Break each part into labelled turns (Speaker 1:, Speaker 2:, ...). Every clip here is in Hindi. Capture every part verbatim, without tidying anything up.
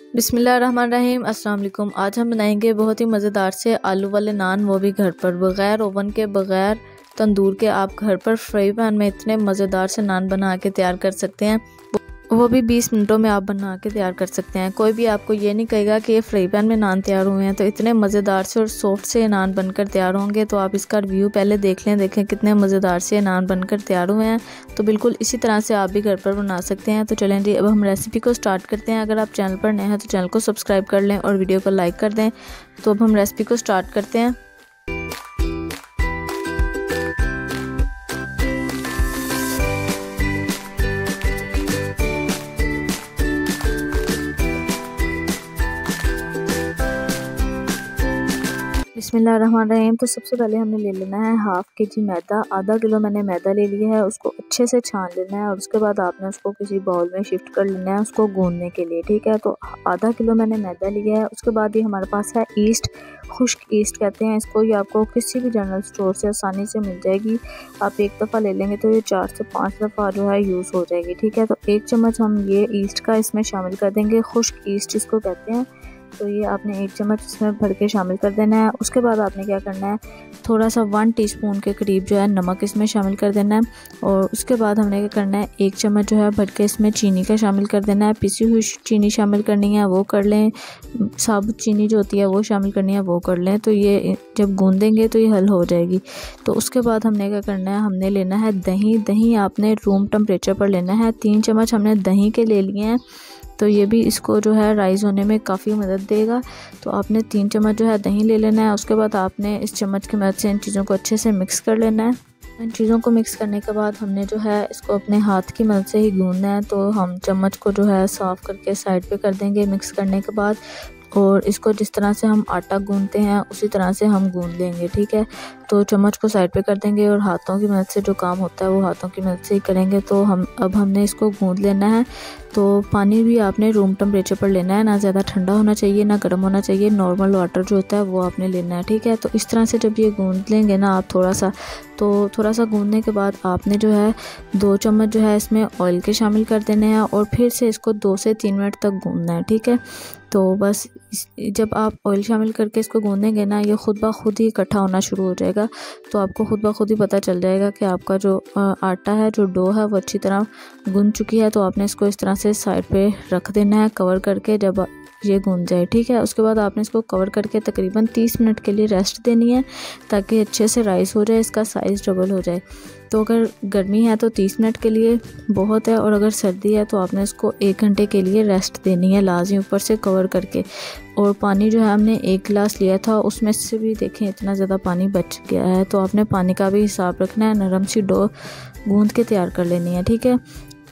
Speaker 1: बिस्मिल्लाहिर्रहमानिर्रहीम अस्सलाम वालेकुम। आज हम बनाएंगे बहुत ही मज़ेदार से आलू वाले नान, वो भी घर पर, बग़ैर ओवन के, बग़ैर तंदूर के। आप घर पर फ्राई पैन में इतने मज़ेदार से नान बना के तैयार कर सकते हैं, वो भी बीस मिनटों में आप बना के तैयार कर सकते हैं। कोई भी आपको ये नहीं कहेगा कि ये फ्राई पैन में नान तैयार हुए हैं। तो इतने मज़ेदार से और सॉफ्ट से नान बनकर तैयार होंगे। तो आप इसका रिव्यू पहले देख लें, देखें कितने मज़ेदार से नान बनकर तैयार हुए हैं। तो बिल्कुल इसी तरह से आप भी घर पर बना सकते हैं। तो चलें जी, अब हम रेसिपी को स्टार्ट करते हैं। अगर आप चैनल पर नए हैं तो चैनल को सब्सक्राइब कर लें और वीडियो को लाइक कर दें। तो अब हम रेसिपी को स्टार्ट करते हैं। बिस्मिल्लाहिर्रहमानिर्रहीम। तो सबसे पहले हमने ले लेना है हाफ़ के जी मैदा। आधा किलो मैंने मैदा ले लिया है, उसको अच्छे से छान लेना है और उसके बाद आपने उसको किसी बाउल में शिफ्ट कर लेना है उसको गूंदने के लिए, ठीक है। तो आधा किलो मैंने मैदा लिया है। उसके बाद ये हमारे पास है ईस्ट, खुश्क ईस्ट कहते हैं इसको। ये आपको किसी भी जनरल स्टोर से आसानी से मिल जाएगी। आप एक दफ़ा ले लेंगे तो ये चार से पाँच दफ़ा जो है यूज़ हो जाएगी, ठीक है। तो एक चम्मच हम ये ईस्ट का इसमें शामिल कर देंगे, खुश्क ईस्ट इसको कहते हैं। तो ये आपने एक चम्मच इसमें भर के शामिल कर देना है। उसके बाद आपने क्या करना है, थोड़ा सा वन टीस्पून के करीब जो है नमक इसमें शामिल कर देना है। और उसके बाद हमने क्या करना है, एक चम्मच जो है भर के इसमें चीनी का शामिल कर देना है। पिसी हुई चीनी शामिल करनी है वो कर लें, साबुत चीनी जो होती है वो शामिल करनी है वो कर लें। तो ये जब गूंदेंगे तो ये हल हो जाएगी। तो उसके बाद हमने क्या करना है, हमने लेना है दही। दही आपने रूम टेम्परेचर पर लेना है। तीन चम्मच हमने दही के ले लिए हैं। तो ये भी इसको जो है राइज़ होने में काफ़ी मदद देगा। तो आपने तीन चम्मच जो है दही ले लेना है। उसके बाद आपने इस चम्मच की मदद से इन चीज़ों को अच्छे से मिक्स कर लेना है। इन चीज़ों को मिक्स करने के बाद हमने जो है इसको अपने हाथ की मदद से ही गूंदना है। तो हम चम्मच को जो है साफ़ करके साइड पे कर देंगे मिक्स करने के बाद, और इसको जिस तरह से हम आटा गूंदते हैं उसी तरह से हम गूंद लेंगे, ठीक है। तो चम्मच को साइड पे कर देंगे और हाथों की मदद से जो काम होता है वो हाथों की मदद से ही करेंगे। तो हम अब हमने इसको गूंद लेना है। तो पानी भी आपने रूम टेम्परेचर पर लेना है, ना ज़्यादा ठंडा होना चाहिए ना गर्म होना चाहिए। नॉर्मल वाटर जो होता है वो आपने लेना है, ठीक है। तो इस तरह से जब ये गूंद लेंगे ना आप थोड़ा सा, तो थोड़ा सा गूंदने के बाद आपने जो है दो चम्मच जो है इसमें ऑयल के शामिल कर देने हैं और फिर से इसको दो से तीन मिनट तक गूंदना है, ठीक है। तो बस जब आप ऑयल शामिल करके इसको गूंदेंगे ना, ये खुद ब खुद ही इकट्ठा होना शुरू हो जाएगा। तो आपको खुद ब खुद ही पता चल जाएगा कि आपका जो आटा है, जो डो है, वो अच्छी तरह गूंद चुकी है। तो आपने इसको इस तरह से साइड पे रख देना है कवर करके, जब ये गूंद जाए, ठीक है। उसके बाद आपने इसको कवर करके तकरीबन तीस मिनट के लिए रेस्ट देनी है ताकि अच्छे से राइस हो जाए, इसका साइज़ डबल हो जाए। तो अगर गर्मी है तो तीस मिनट के लिए बहुत है, और अगर सर्दी है तो आपने इसको एक घंटे के लिए रेस्ट देनी है लाजमी, ऊपर से कवर करके। और पानी जो है हमने एक गिलास लिया था, उसमें से भी देखें इतना ज़्यादा पानी बच गया है। तो आपने पानी का भी हिसाब रखना है। नरम सी डो गूंद के तैयार कर लेनी है, ठीक है।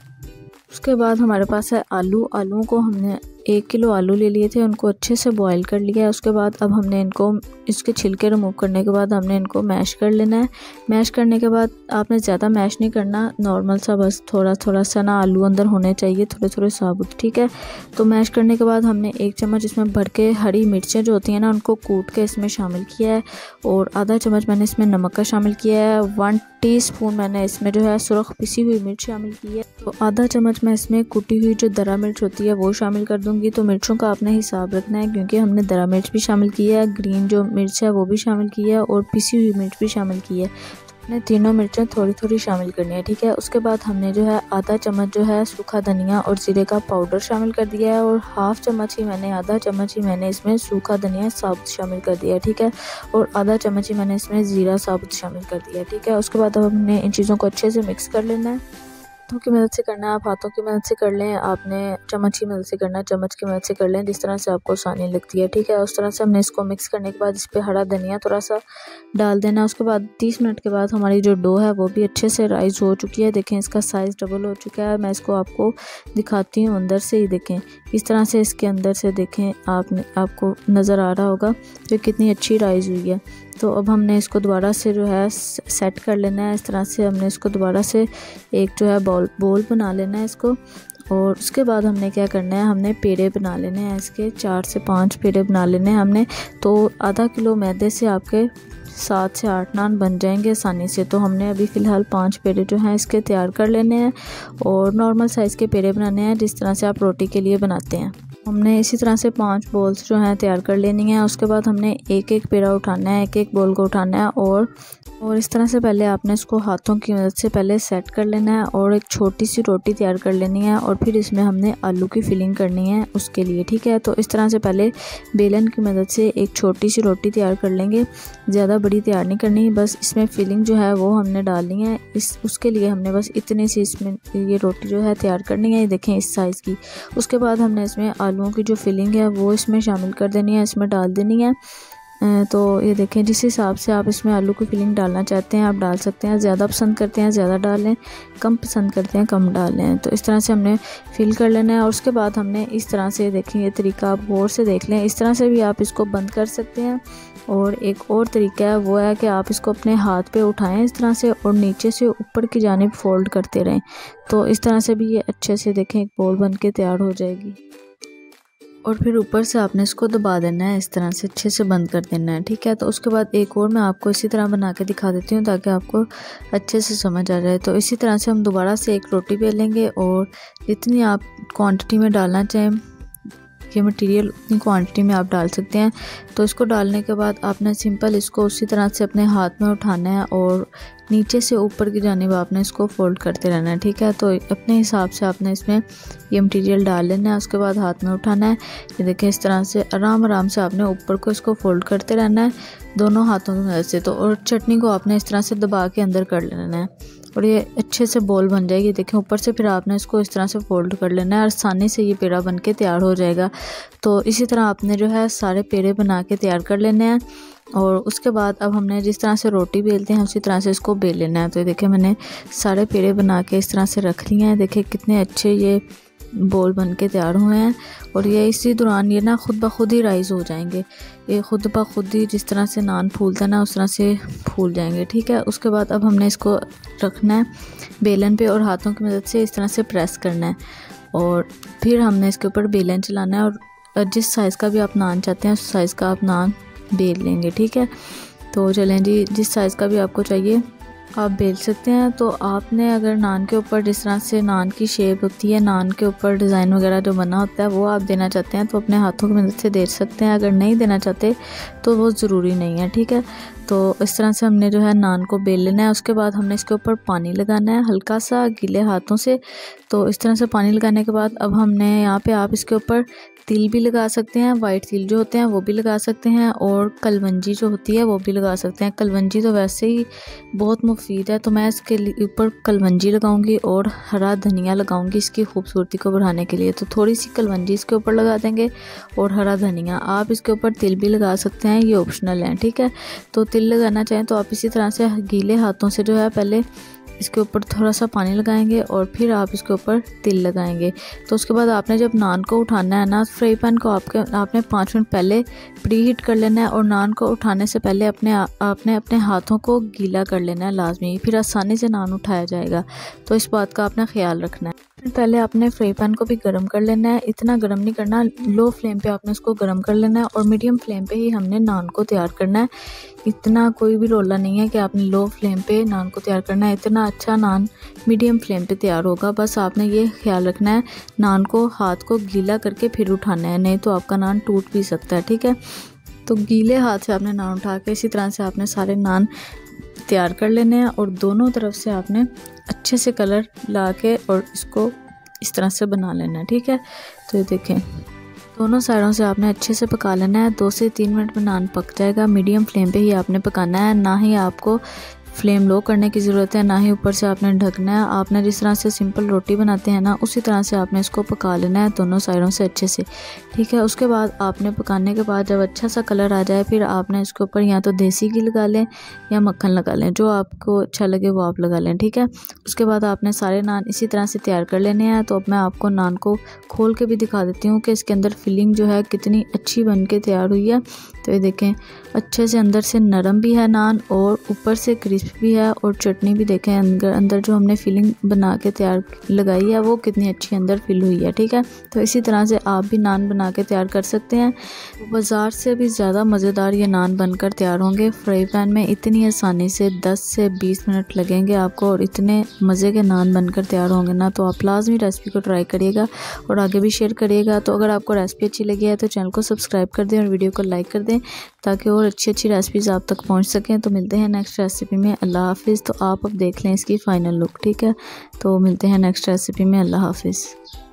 Speaker 1: उसके बाद हमारे पास है आलू। आलूओं को हमने एक किलो आलू ले लिए थे, उनको अच्छे से बॉईल कर लिया है। उसके बाद अब हमने इनको, इसके छिलके रिमूव करने के बाद हमने इनको मैश कर लेना है। मैश करने के बाद आपने ज़्यादा मैश नहीं करना, नॉर्मल सा, बस थोड़ा थोड़ा सा ना आलू अंदर होने चाहिए, थोड़े थोड़े साबुत, ठीक है। तो मैश करने के बाद हमने एक चम्मच इसमें भर के हरी मिर्चें जो होती हैं ना उनको कूट के इसमें शामिल किया है, और आधा चम्मच मैंने इसमें नमक का शामिल किया है। वन टीस्पून मैंने इसमें जो है सुरख पिसी हुई मिर्च शामिल की है। तो आधा चम्मच मैं इसमें कुटी हुई जो दरा मिर्च होती है वो शामिल कर दूँगी। तो मिर्चों का आपने हिसाब रखना है क्योंकि हमने दरा मिर्च भी शामिल की है, ग्रीन जो मिर्च है वो भी शामिल की है, और पिसी हुई मिर्च भी शामिल की है। हमने तीनों मिर्चें थोड़ी थोड़ी शामिल करनी है, ठीक है। उसके बाद हमने जो है आधा चम्मच जो है सूखा धनिया और जीरे का पाउडर शामिल कर दिया है, और हाफ़ चम्मच ही मैंने आधा चम्मच ही मैंने इसमें सूखा धनिया साबुत शामिल कर दिया है, ठीक है। और आधा चम्मच ही मैंने इसमें ज़ीरा साबुत शामिल कर दिया है, ठीक है। उसके बाद अब हमने इन चीज़ों को अच्छे से मिक्स कर लेना है। हाथों की मदद से करना है, आप हाथों की मदद से कर लें, आपने चम्मच की मदद से करना है, चम्मच की मदद से कर लें, जिस तरह से आपको आसानी लगती है, ठीक है। उस तरह से हमने इसको मिक्स करने के बाद इस पर हरा धनिया थोड़ा सा डाल देना। उसके बाद तीस मिनट के बाद हमारी जो डो है वो भी अच्छे से राइज़ हो चुकी है। देखें इसका साइज़ डबल हो चुका है। मैं इसको आपको दिखाती हूँ अंदर से ही, देखें इस तरह से इसके अंदर से देखें, आपने आपको नज़र आ रहा होगा तो कितनी अच्छी राइज़ हुई है। तो अब हमने इसको दोबारा से जो है सेट कर लेना है। इस तरह से हमने इसको दोबारा से एक जो है बॉल बोल बना लेना है इसको, और उसके बाद हमने क्या करना है, हमने पेड़े बना लेने हैं इसके, चार से पाँच पेड़े बना लेने हैं हमने। तो आधा किलो मैदे से आपके सात से आठ नान बन जाएंगे आसानी से। तो हमने अभी फ़िलहाल पाँच पेड़े जो हैं इसके तैयार कर लेने हैं, और नॉर्मल साइज़ के पेड़े बनाने हैं जिस तरह से आप रोटी के लिए बनाते हैं। हमने इसी तरह से पांच बॉल्स जो हैं तैयार कर लेनी है। उसके बाद हमने एक एक पेड़ा उठाना है, एक एक बॉल को उठाना है और और इस तरह से पहले आपने इसको हाथों की मदद से पहले सेट कर लेना है और एक छोटी सी रोटी तैयार कर लेनी है और फिर इसमें हमने आलू की फिलिंग करनी है उसके लिए, ठीक है। तो इस तरह से पहले बेलन की मदद से एक छोटी सी रोटी तैयार कर लेंगे, ज़्यादा बड़ी तैयार नहीं करनी, बस इसमें फिलिंग जो है वो हमने डालनी है। इस उसके लिए हमने बस इतनी सी इसमें ये रोटी जो है तैयार करनी है, ये देखें इस साइज़ की। उसके बाद हमने इसमें आलूओं की जो फिलिंग है वो इसमें शामिल कर देनी है, इसमें डाल देनी है। तो ये देखें जिस हिसाब से आप इसमें आलू की फिलिंग डालना चाहते हैं आप डाल सकते हैं, ज़्यादा पसंद करते हैं ज़्यादा डाल लें, कम पसंद करते हैं कम डाल लें। तो इस तरह से हमने फिल कर लेना है और उसके बाद हमने इस तरह से देखें, ये तरीका आप गौर से देख लें, इस तरह से भी आप इसको बंद कर सकते हैं। और एक और तरीका है वो है कि आप इसको अपने हाथ पे उठाएं इस तरह से और नीचे से ऊपर की जानिब फोल्ड करते रहें, तो इस तरह से भी ये अच्छे से देखें एक बॉल बन के तैयार हो जाएगी। और फिर ऊपर से आपने इसको दबा देना है, इस तरह से अच्छे से बंद कर देना है, ठीक है। तो उसके बाद एक और मैं आपको इसी तरह बना के दिखा देती हूँ ताकि आपको अच्छे से समझ आ जाए। तो इसी तरह से हम दोबारा से एक रोटी बेल लेंगे और जितनी आप क्वांटिटी में डालना चाहें ये मटेरियल उतनी क्वांटिटी में आप डाल सकते हैं। तो इसको डालने के बाद आपने सिंपल इसको उसी तरह से अपने हाथ में उठाना है और नीचे से ऊपर की जानिब आपने इसको फोल्ड करते रहना है, ठीक है। तो अपने हिसाब से आपने इसमें ये मटेरियल डाल लेना है, उसके बाद हाथ में उठाना है, ये देखें इस तरह से आराम आराम से आपने ऊपर को इसको फोल्ड करते रहना है दोनों हाथों की मदद से। तो और चटनी को आपने इस तरह से दबा के अंदर कर लेना है और ये अच्छे से बॉल बन जाएगी, देखें ऊपर से। फिर आपने इसको इस तरह से फोल्ड कर लेना है और आसानी से ये पेड़ा बन के तैयार हो जाएगा। तो इसी तरह आपने जो है सारे पेड़े बना के तैयार कर लेने हैं और उसके बाद अब हमने जिस तरह से रोटी बेलते हैं उसी तरह से इसको बेल लेना है। तो देखिए मैंने सारे पेड़े बना के इस तरह से रख लिए हैं, देखिए कितने अच्छे ये बॉल बन के तैयार हुए हैं। और ये इसी दौरान ये ना खुद ब खुद ही राइज़ हो जाएंगे, ये खुद ब खुद ही जिस तरह से नान फूलता है ना उस तरह से फूल जाएंगे, ठीक है। उसके बाद अब हमने इसको रखना है बेलन पे और हाथों की मदद से इस तरह से प्रेस करना है और फिर हमने इसके ऊपर बेलन चलाना है और जिस साइज़ का भी आप नान चाहते हैं उस साइज़ का आप नान बेल लेंगे, ठीक है। तो चलें जी, जिस साइज़ का भी आपको चाहिए आप बेल सकते हैं। तो आपने अगर नान के ऊपर जिस तरह से नान की शेप होती है, नान के ऊपर डिज़ाइन वगैरह जो बना होता है वो आप देना चाहते हैं तो अपने हाथों की मदद से दे सकते हैं, अगर नहीं देना चाहते तो वो ज़रूरी नहीं है, ठीक है। तो इस तरह से हमने जो है नान को बेल लेना है। उसके बाद हमने इसके ऊपर पानी लगाना है हल्का सा गीले हाथों से। तो इस तरह से पानी लगाने के बाद अब हमने यहाँ पे आप इसके ऊपर तिल भी लगा सकते हैं, वाइट तिल जो होते हैं वो भी लगा सकते हैं और कलवंजी जो होती है वो भी लगा सकते हैं। कलवंजी तो वैसे ही बहुत मुफीद है तो मैं इसके ऊपर कलवंजी लगाऊंगी और हरा धनिया लगाऊंगी इसकी खूबसूरती को बढ़ाने के लिए। तो थोड़ी सी कलवंजी इसके ऊपर लगा देंगे और हरा धनिया। आप इसके ऊपर तिल भी लगा सकते हैं, ये ऑप्शनल है, ठीक है। तो तिल लगाना चाहें तो आप इसी तरह से गीले हाथों से जो है पहले इसके ऊपर थोड़ा सा पानी लगाएंगे और फिर आप इसके ऊपर तिल लगाएंगे। तो उसके बाद आपने जब नान को उठाना है ना, फ्राई पैन को आपके आपने पाँच मिनट पहले प्री हीट कर लेना है और नान को उठाने से पहले अपने आपने अपने हाथों को गीला कर लेना है लाजमी, फिर आसानी से नान उठाया जाएगा। तो इस बात का आपने ख्याल रखना है। पहले आपने फ्राई पैन को भी गर्म कर लेना है, इतना गर्म नहीं करना, लो फ्लेम पे आपने इसको गर्म कर लेना है और मीडियम फ्लेम पे ही हमने नान को तैयार करना है। इतना कोई भी रोला नहीं है कि आपने लो फ्लेम पे नान को तैयार करना है, इतना अच्छा नान मीडियम फ्लेम पे तैयार होगा। बस आपने ये ख्याल रखना है नान को हाथ को गीला करके फिर उठाना है, नहीं तो आपका नान टूट भी सकता है, ठीक है। तो गीले हाथ से आपने नान उठा के इसी तरह से आपने सारे नान तैयार कर लेने हैं और दोनों तरफ से आपने अच्छे से कलर ला के और इसको इस तरह से बना लेना है, ठीक है। तो ये देखें दोनों साइडों से आपने अच्छे से पका लेना है, दो से तीन मिनट में नान पक जाएगा। मीडियम फ्लेम पे ही आपने पकाना है, ना ही आपको फ्लेम लो करने की ज़रूरत है, ना ही ऊपर से आपने ढकना है। आपने जिस तरह से सिंपल रोटी बनाते हैं ना उसी तरह से आपने इसको पका लेना है दोनों साइडों से अच्छे से, ठीक है। उसके बाद आपने पकाने के बाद जब अच्छा सा कलर आ जाए फिर आपने इसके ऊपर या तो देसी घी लगा लें या मक्खन लगा लें, जो आपको अच्छा लगे वो आप लगा लें, ठीक है। उसके बाद आपने सारे नान इसी तरह से तैयार कर लेने हैं। तो अब मैं आपको नान को खोल के भी दिखा देती हूँ कि इसके अंदर फिलिंग जो है कितनी अच्छी बन के तैयार हुई है। तो ये देखें अच्छे से अंदर से नरम भी है नान और ऊपर से क्रिस्प भी है। और चटनी भी देखें अंदर अंदर जो हमने फिलिंग बना के तैयार लगाई है वो कितनी अच्छी अंदर फिल हुई है। ठीक है, तो इसी तरह से आप भी नान बना के तैयार कर सकते हैं। बाज़ार से भी ज़्यादा मज़ेदार ये नान बनकर तैयार होंगे फ्राई पैन में। इतनी आसानी से दस से बीस मिनट लगेंगे आपको और इतने मज़े के नान बनकर तैयार होंगे ना। तो आप लाजमी रेसिपी को ट्राई करिएगा और आगे भी शेयर करिएगा। तो अगर आपको रेसिपी अच्छी लगी है तो चैनल को सब्सक्राइब कर दें और वीडियो को लाइक कर दें ताकि और अच्छी अच्छी रेसिपीज़ आप तक पहुंच सकें। तो मिलते हैं नेक्स्ट रेसिपी में। अल्लाह हाफिज़। तो आप अब देख लें इसकी फ़ाइनल लुक। ठीक है, तो मिलते हैं नेक्स्ट रेसिपी में। अल्लाह हाफिज़।